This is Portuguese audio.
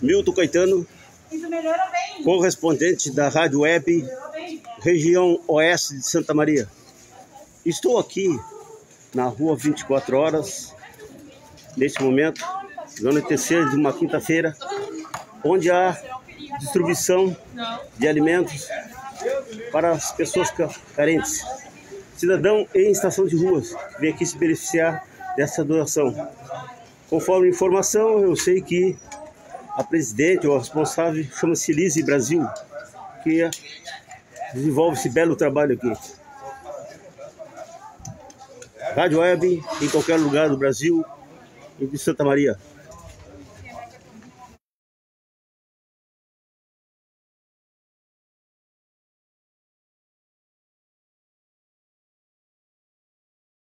Milton Caetano, correspondente da Rádio Web, região oeste de Santa Maria. Estou aqui na rua 24 horas, neste momento, no anoitecer de uma quinta-feira, onde há distribuição de alimentos para as pessoas carentes. Cidadão em estação de ruas vem aqui se beneficiar dessa doação. Conforme informação, eu sei que a presidente ou a responsável chama-se Lise Brasil, que desenvolve esse belo trabalho aqui. Rádio Web em qualquer lugar do Brasil e de Santa Maria.